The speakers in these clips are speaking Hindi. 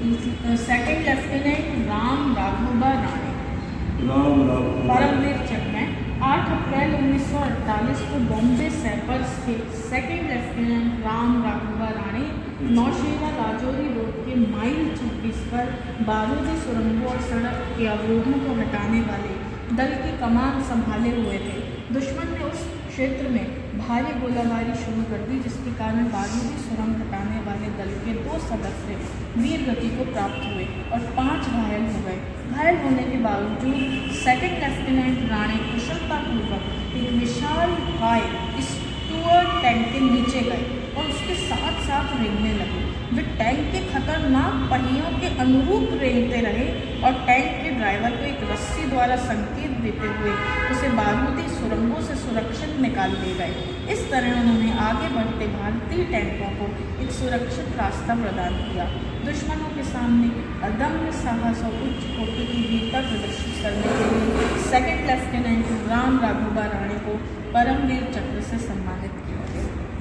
सेकंड लेफ्टिनेंट राम राघोबा राणे परमवीर चक्र में 8 अप्रैल 1948 को बॉम्बे सैपर्स के second lieutenant Ram Raghoba Rane Naushera Rajouri road के माइल 26 पर बारूदी सुरंगों और सड़क के अवरोधों को हटाने वाले दल की कमान संभाले हुए थे। दुश्मन ने उस क्षेत्र में भारी गोलाबारी शुरू कर दी, जिसके कारण बारूदी सुरंग हटाने वाले दल के 2 सदस्य वीर गति को प्राप्त हुए और 5 घायल हो गए। घायल होने के बावजूद सेकंड लेफ्टिनेंट राणे कुशलतापूर्वक एक विशाल काय स्टुअर्ट टैंक के नीचे गए और उसके साथ साथ रेंगने लगे। वे टैंक के खतरनाक पहियों के अनुरूप रेंगते रहे और टैंक के ड्राइवर को एक रस्सी द्वारा संकेत देते हुए उसे बारूदी सुरंगों से सुरक्षित निकाल ले गए। इस तरह उन्होंने आगे बढ़ते भारतीय टैंकों को एक सुरक्षित रास्ता प्रदान किया। दुश्मनों के सामने अदम्य साहस और उच्च कोटि की वीरता प्रदर्शित करने के लिए सेकंड लेफ्टिनेंट राम राघोबा राणे को परमवीर चक्र से सम्मानित किया गया।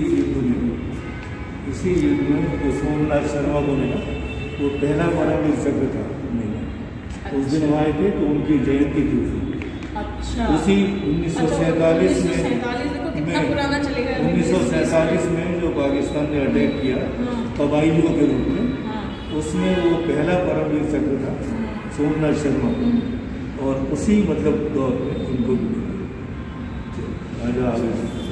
इसी युद्ध में तो सोमनाथ शर्मा को मिला, वो पहला परमवीर चक्र था मिला। अच्छा। उस दिन आए थे तो उनकी जयंती थी। अच्छा। उसी 1947 में कितना पुराना चलेगा? 1947 में जो पाकिस्तान ने अटैक किया कबायलियों के रूप में, उसमें वो पहला परमवीर चक्र था सोमनाथ शर्मा को, और उसी मतलब दौर में उनको भी मिला। आगे